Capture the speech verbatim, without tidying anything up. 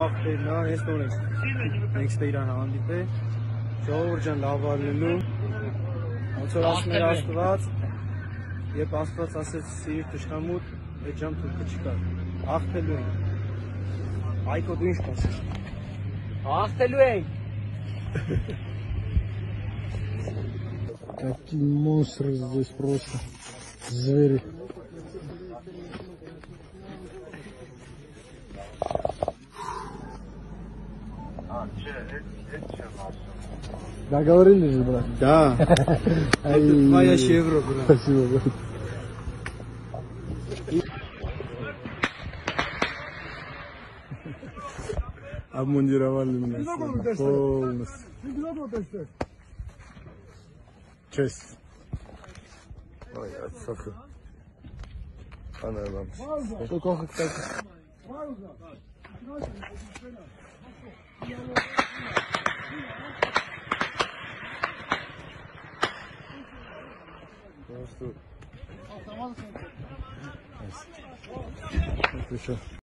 Afterna այս նորից մենք ստեյրան հանդիպե ժողովուրդ ջան լավ արնելու ոնց որ ասում էր Աստված երբ Աստված ասեց սիրիր թշնամուդ այդ ժամ թուրքը չկար հաղթելու ենք Այկո դու ինչ կասես հաղթելու ենք Какие монстры здесь просто звери. Договорились же, брат? Да. Твоя евро, брат. Спасибо, брат. Обмундировали меня полностью. Честь. Ой, отсохло. Она вам. Что кофе, кстати? Ну что? Это еще.